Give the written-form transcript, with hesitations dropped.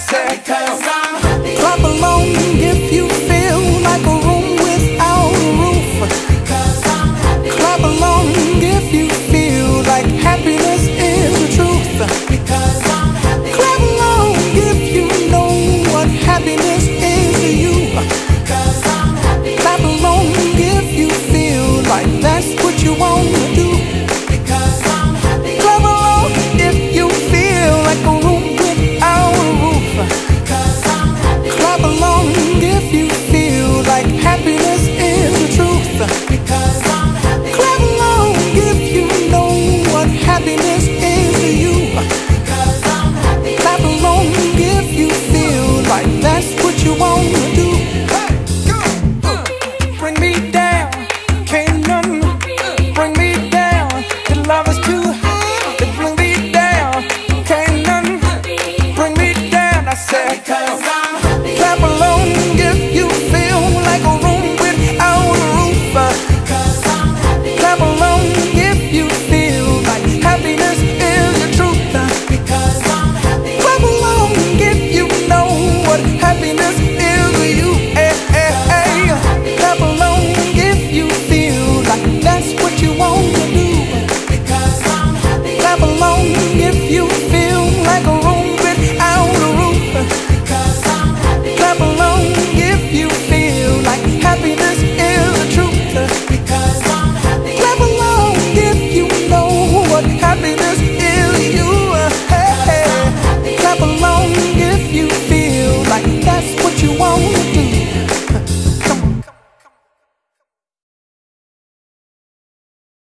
said, because I'm happy. clap along if you feel like a room without a roof. Because I'm happy. Clap along if you feel like happiness is the truth. Because I'm happy. Clap along if you know what happiness is to you. Because I'm happy. Clap along if you feel like that's what you want to do. Because I'm happy. Clap along if you feel like a room without a roof. Because I'm happy. Clap along if you feel like happiness is the truth. Because I'm happy. Clap along if you know what happiness is to you. Because I'm happy. Clap along if you feel like that's what you want to do. Bring me down, can't none bring me down. The love is too high to bring me down. Can't none bring me down. I said, Because I'm happy. clap along.